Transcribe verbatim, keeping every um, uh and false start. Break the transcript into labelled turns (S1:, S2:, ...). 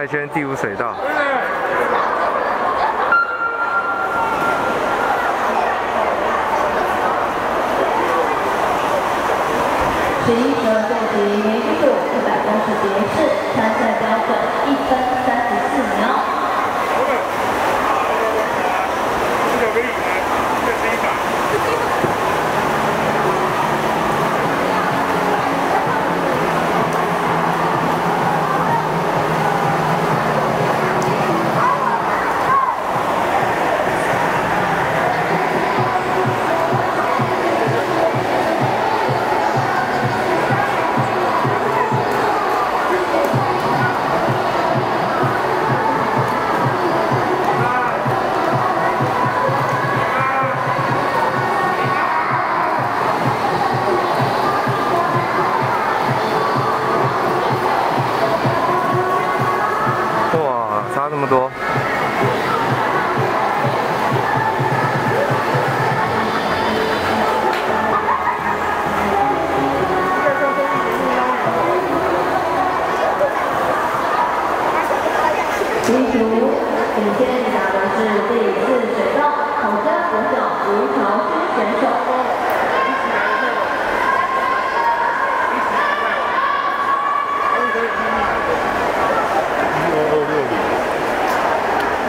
S1: 外圈第五水道。
S2: 十一十二等级年级组一百公尺蝶式参赛标准一分三十四秒。这个可以吗？这是一把。
S1: 差这么多。
S2: 第一组领先打的是第四水道口江国小吴朝勋选手。